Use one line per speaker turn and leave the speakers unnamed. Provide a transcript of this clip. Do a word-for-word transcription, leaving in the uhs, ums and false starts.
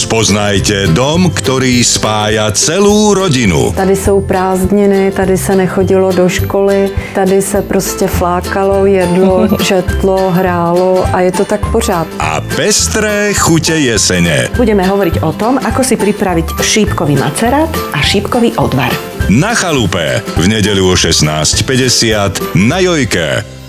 Spoznajte dom, ktorý spája celú rodinu.
Tady jsou prázdniny, tady se nechodilo do školy, tady se prostě flákalo, jedlo, četlo, hrálo a je to tak pořád.
A pestré chute jesene.
Budeme hovoriť o tom, ako si pripraviť šípkový macerát a šípkový odvar.
Na chalupe v nedeľu o šestnásť päťdesiat na Jojke.